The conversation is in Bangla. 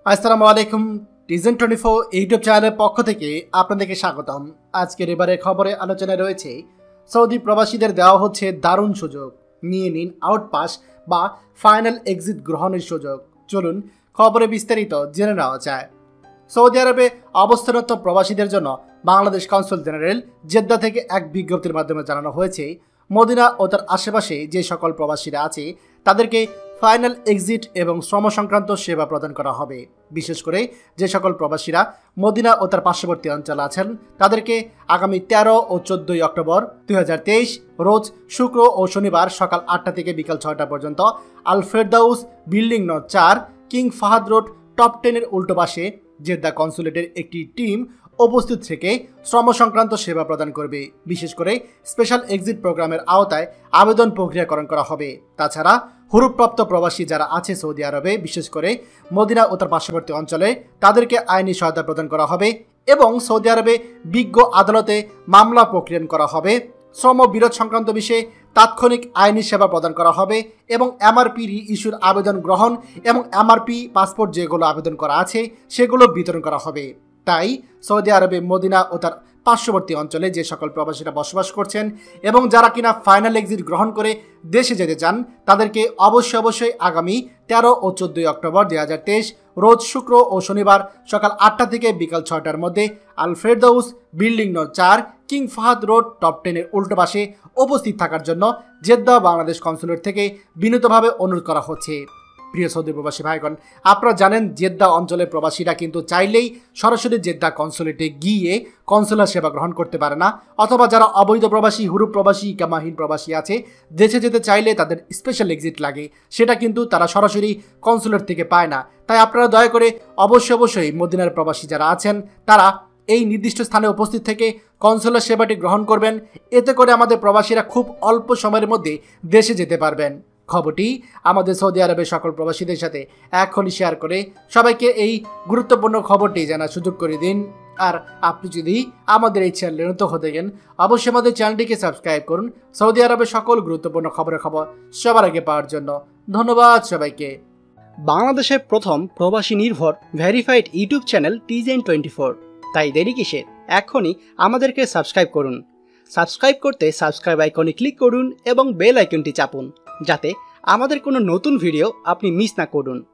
আসসালামু আলাইকুম। টিজেন 24 ইউটিউব চ্যানেলের পক্ষ থেকে আপনাদেরকে স্বাগতম। আজকের এবারে খবরে আলোচনায় রয়েছে সৌদি প্রবাসীদের দেওয়া হচ্ছে দারুণ সুযোগ, নিয়ে নিন আউট পাস বা ফাইনাল এক্সিট গ্রহণের সুযোগ। চলুন খবরে বিস্তারিত জেনে নেওয়া যায়। সৌদি আরবে অবস্থানরত প্রবাসীদের জন্য বাংলাদেশ কনসুল জেনারেল জেদ্দা থেকে এক বিজ্ঞপ্তির মাধ্যমে জানানো হয়েছে, মদিনা ও তার আশেপাশে যে সকল প্রবাসীরা আছে তাদেরকে ফাইনাল এক্সিট এবং শ্রম সংক্রান্ত সেবা প্রদান করা হবে। বিশেষ করে যে সকল প্রবাসীরা মদিনা ও তার পার্শ্ববর্তী অঞ্চলে আছেন তাদেরকে আগামী 13 ও 14 অক্টোবর 2023 রোজ শুক্র ও শনিবার সকাল 8টা থেকে বিকাল 6টা পর্যন্ত আল ফেরদাউস বিল্ডিং নং 4 কিং ফাহাদ রোড টপ 10-এর উল্টো পাশে জেদ্দা কনসুলেটের একটি টিম উপস্থিত থেকে শ্রম সংক্রান্ত সেবা প্রদান করবে। বিশেষ করে স্পেশাল এক্সিট প্রোগ্রামের আওতায় আবেদন প্রক্রিয়াকরণ করা হবে। তাছাড়া হুরুপ্রাপ্ত প্রবাসী যারা আছে সৌদি আরবে, বিশেষ করে মদিনা ও তার পার্শ্ববর্তী অঞ্চলে, তাদেরকে আইনি সহায়তা প্রদান করা হবে এবং সৌদি আরবে বিজ্ঞ আদালতে মামলা প্রক্রিয়ান করা হবে। শ্রম বিরোধ সংক্রান্ত বিষয়ে তাৎক্ষণিক আইনি সেবা প্রদান করা হবে এবং এমআরপি রি ইস্যুর আবেদন গ্রহণ এবং এমআরপি পাসপোর্ট যেগুলো আবেদন করা আছে সেগুলো বিতরণ করা হবে। তাই সৌদি আরবে মদিনা ও তার পার্শ্ববর্তী অঞ্চলে যে সকল প্রবাসীরা বসবাস করছেন এবং যারা কিনা ফাইনাল এক্সিট গ্রহণ করে দেশে যেতে চান তাদেরকে অবশ্যই আগামী 13 ও 14 অক্টোবর 2023 রোজ শুক্র ও শনিবার সকাল 8টা থেকে বিকাল 6টার মধ্যে আল ফেরদাউস বিল্ডিং নং 4 কিং ফাহাদ রোড টপ 10-এর উল্টো পাশে উপস্থিত থাকার জন্য জেদ্দা বাংলাদেশ কনসুলেট থেকে বিনীতভাবে অনুরোধ করা হচ্ছে। প্রিয় সৌদি প্রবাসী ভাইগণ, আপনারা জানেন জেদ্দা অঞ্চলের প্রবাসীরা কিন্তু চাইলেই সরাসরি জেদ্দা কনসুলেটে গিয়ে কনসুলার সেবা গ্রহণ করতে পারে না, অথবা যারা অবৈধ প্রবাসী, হুরুপ প্রবাসী, ইকামাহীন প্রবাসী আছে, দেশে যেতে চাইলে তাদের স্পেশাল এক্সিট লাগে, সেটা কিন্তু তারা সরাসরি কনসুলেট থেকে পায় না। তাই আপনারা দয়া করে অবশ্যই মদিনার প্রবাসী যারা আছেন তারা এই নির্দিষ্ট স্থানে উপস্থিত থেকে কনসুলার সেবাটি গ্রহণ করবেন। এতে করে আমাদের প্রবাসীরা খুব অল্প সময়ের মধ্যে দেশে যেতে পারবেন। খবরটি আমাদের সৌদি আরবের সকল প্রবাসীদের সাথে এখনই শেয়ার করে সবাইকে এই গুরুত্বপূর্ণ খবরটি জানার সুযোগ করে দিন। আর আপনি যদি আমাদের এই চ্যানেলে নতুন হতে গেন অবশ্যই আমাদের চ্যানেলটিকে সাবস্ক্রাইব করুন সৌদি আরবের সকল গুরুত্বপূর্ণ খবর সবার আগে পাওয়ার জন্য। ধন্যবাদ সবাইকে। বাংলাদেশের প্রথম প্রবাসী নির্ভর ভেরিফাইড ইউটিউব চ্যানেল টিজেন 24, তাই দেরি কিসের, এখনই আমাদেরকে সাবস্ক্রাইব করুন। সাবস্ক্রাইব করতে সাবস্ক্রাইব আইকনে ক্লিক করুন এবং বেল আইকনটি চাপুন যাতে আমাদের কোনো নতুন ভিডিও আপনি মিস না করুন।